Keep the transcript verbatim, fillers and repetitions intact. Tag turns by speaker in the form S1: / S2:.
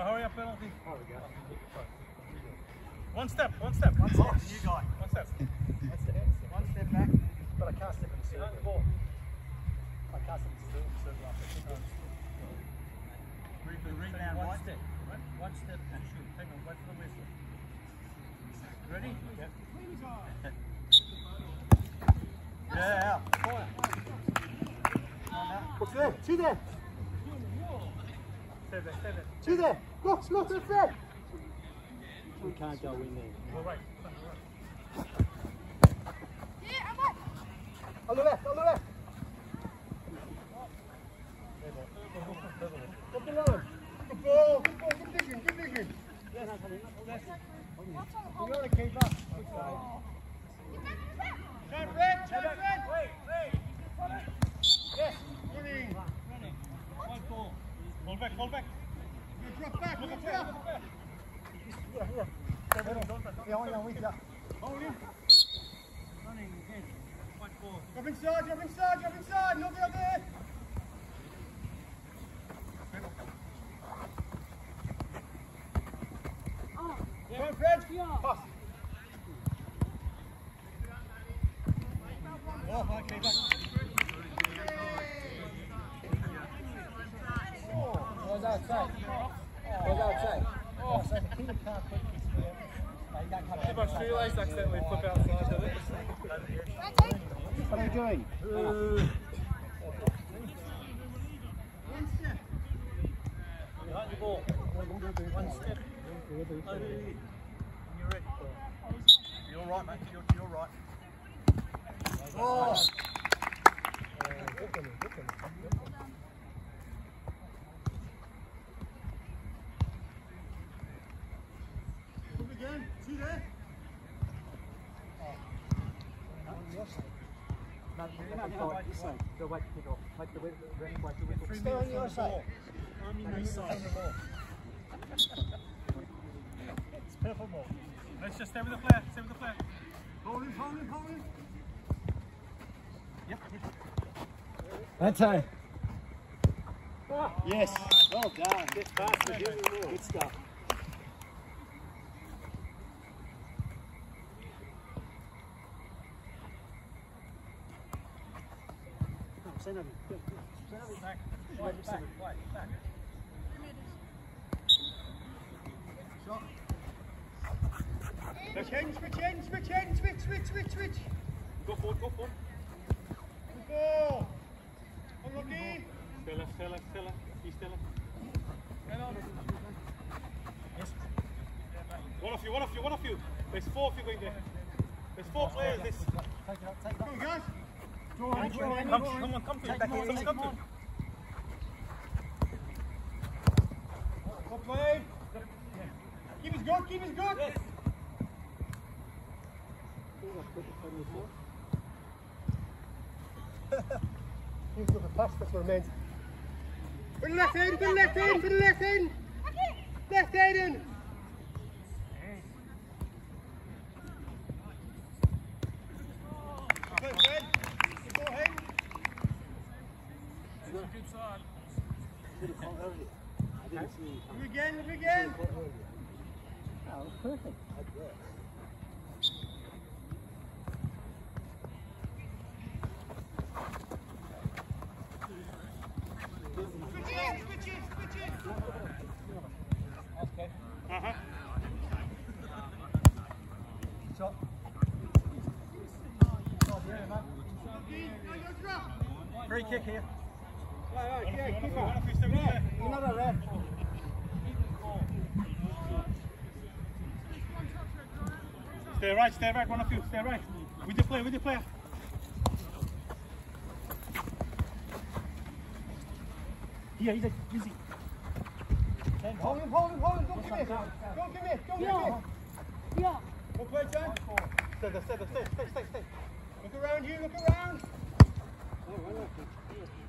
S1: Oh, hurry up, penalty.
S2: Oh, we go.
S1: One step, one step, one step.
S2: Oh, you guy.
S1: One step.
S2: One step, one step back, but I can't step in the circle.
S1: Behind the ball.
S2: I can't step in the circle after.
S1: Rebound, one step. One step and shoot. Take one, wait for the whistle. Ready? Yep.
S2: Yeah. What's there? Two there.
S1: Stay there, stay there.
S2: Two there. Go, slow to the front. We can't go in there.
S1: Go right.
S2: On the left, on the left. Up the line. Good ball, good ball, good vision, good vision. Yes, yes. You're going to keep up. Turn red, turn red.
S1: Wait, wait.
S2: Yes, running.
S1: Running. One ball. Hold back, hold back.
S2: Drop back, look at drop. Yeah, yeah. Yeah, I'm with you. Hold him.
S1: Running again. One ball.
S2: Drop inside, drop inside, drop inside. Nobody up there. Come on, Fred. Pass. Oh, okay, back. Oh, was outside. Was outside. Oh, so the keeper can't put this here.
S1: If I shoelace accidentally flip outside of it.
S2: What are you doing?
S1: Uh,
S2: One step.
S1: Behind the ball. One step. Over here. You're ready.
S2: You're right, mate. You're, you're right. Oh! Move again. See there? No, no, no, this side. Go wait to kick off. Make the wait, wait, wait to wait. Stay on your side.
S1: I'm on your side.
S2: It's purple ball.
S1: Let's just stay with the player. Stay with the player.
S2: Hold him, hold him, hold him.
S1: Yep.
S2: That's time. Yes. Well done. Get past the good, good stuff. Send him. Send him.
S1: Back. Back. Back. Back.
S2: Shot. Switch in, switch in, switch in, switch, switch, switch, switch.
S1: Go forward, go forward.
S2: Good ball. Unlucky.
S1: Stay left, stay left, stay left. Stay still left. Yes. One of you, one of you, one of you. There's four of you going there. There's four players. This.
S2: Take it up, take it up. Come on, guys. Draw in, draw in.
S1: Come, come on, come to it. Someone come to it.
S2: Well played. Keep us good, keep us good.
S1: Yes.
S2: He's got the pass, that's what I meant. Put the left in, put the left in, put the left in. Left head in. Good, Fred. Good ball, hey.
S1: Good side.
S2: Look again, look again. Oh, perfect. Switch in, switch in, switch in.
S1: Okay. Uh-huh.
S2: Shot. Free kick here.
S1: One of you,
S2: Yeah,
S1: one of
S2: keep
S1: you,
S2: on.
S1: one of you stay with there.
S2: Another ref.
S1: Stay right, stay right, one of you, stay right. With the player, with the player.
S2: Here, he's a easy. Hold him, hold him, hold him. Don't give it. Don't give it. Don't give it.
S3: Yeah.
S2: Go play, John.
S1: Stay there, stay there, stay, stay, stay, stay.
S2: Look around you, look around.